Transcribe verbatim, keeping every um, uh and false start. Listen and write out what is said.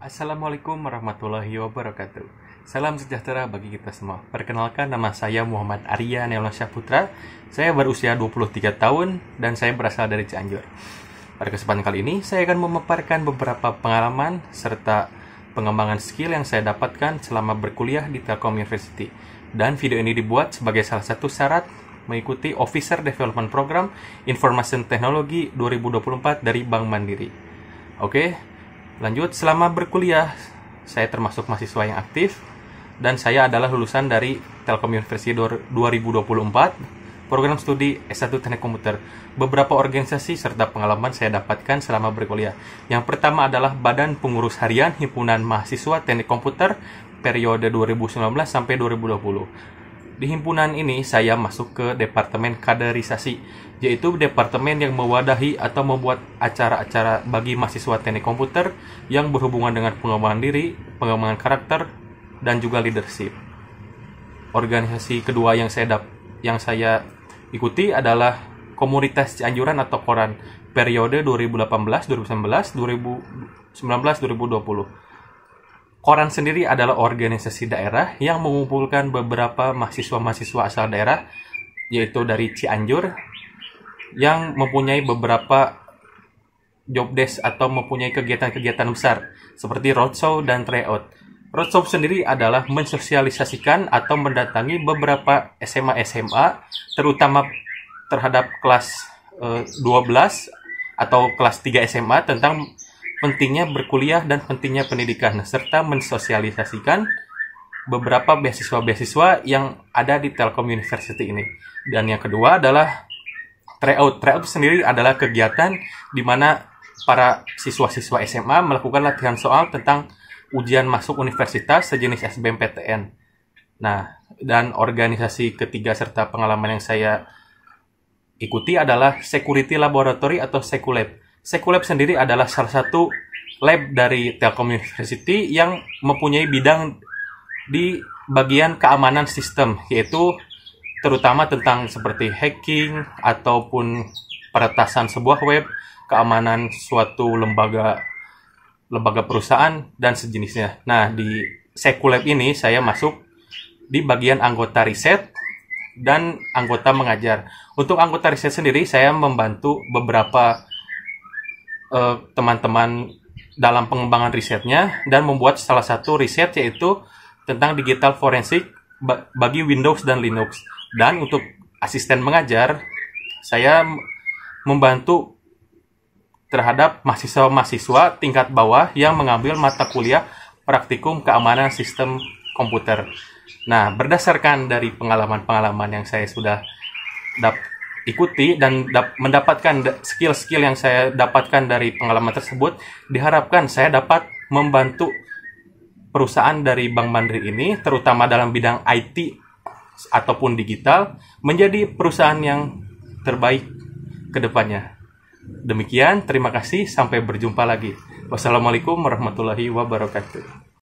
Assalamualaikum warahmatullahi wabarakatuh. Salam sejahtera bagi kita semua. Perkenalkan, nama saya Muhammad Arya Neolansyah Putra. Saya berusia dua puluh tiga tahun dan saya berasal dari Cianjur. Pada kesempatan kali ini, saya akan memaparkan beberapa pengalaman serta pengembangan skill yang saya dapatkan selama berkuliah di Telkom University. Dan video ini dibuat sebagai salah satu syarat mengikuti Officer Development Program Information Technology dua ribu dua puluh empat dari Bank Mandiri. Oke, lanjut. Selama berkuliah, saya termasuk mahasiswa yang aktif dan saya adalah lulusan dari Telkom University dua ribu dua puluh empat, program studi S satu Teknik Komputer. Beberapa organisasi serta pengalaman saya dapatkan selama berkuliah. Yang pertama adalah Badan Pengurus Harian Himpunan Mahasiswa Teknik Komputer periode dua ribu sembilan belas sampai dua ribu dua puluh. Di himpunan ini saya masuk ke Departemen Kaderisasi, yaitu departemen yang mewadahi atau membuat acara-acara bagi mahasiswa teknik komputer yang berhubungan dengan pengembangan diri, pengembangan karakter, dan juga leadership. Organisasi kedua yang saya dap yang saya ikuti adalah Komunitas Cianjuran atau Koran periode dua ribu delapan belas, dua ribu sembilan belas, dua ribu sembilan belas, dua ribu dua puluh. Koran sendiri adalah organisasi daerah yang mengumpulkan beberapa mahasiswa-mahasiswa asal daerah, yaitu dari Cianjur, yang mempunyai beberapa job desk atau mempunyai kegiatan-kegiatan besar seperti roadshow dan tryout. Roadshow sendiri adalah mensosialisasikan atau mendatangi beberapa S M A S M A, terutama terhadap kelas eh, dua belas atau kelas tiga S M A tentang pentingnya berkuliah dan pentingnya pendidikan, serta mensosialisasikan beberapa beasiswa-beasiswa yang ada di Telkom University ini. Dan yang kedua adalah tryout. Tryout sendiri adalah kegiatan di mana para siswa-siswa S M A melakukan latihan soal tentang ujian masuk universitas sejenis S B M P T N. Nah, dan organisasi ketiga serta pengalaman yang saya ikuti adalah Security Laboratory atau Sekulab. Sekulab sendiri adalah salah satu lab dari Telkom University yang mempunyai bidang di bagian keamanan sistem, yaitu terutama tentang seperti hacking ataupun peretasan sebuah web, keamanan suatu lembaga lembaga perusahaan dan sejenisnya. Nah, di Sekulab ini saya masuk di bagian anggota riset dan anggota mengajar. Untuk anggota riset sendiri saya membantu beberapa teman-teman uh, dalam pengembangan risetnya dan membuat salah satu riset yaitu tentang digital forensik bagi Windows dan Linux. Dan untuk asisten mengajar, saya membantu terhadap mahasiswa-mahasiswa tingkat bawah yang mengambil mata kuliah praktikum keamanan sistem komputer. Nah, berdasarkan dari pengalaman-pengalaman yang saya sudah dapat ikuti dan dap mendapatkan skill-skill yang saya dapatkan dari pengalaman tersebut, diharapkan saya dapat membantu perusahaan dari Bank Mandiri ini, terutama dalam bidang I T ataupun digital, menjadi perusahaan yang terbaik ke depannya. Demikian, terima kasih, sampai berjumpa lagi. Wassalamualaikum warahmatullahi wabarakatuh.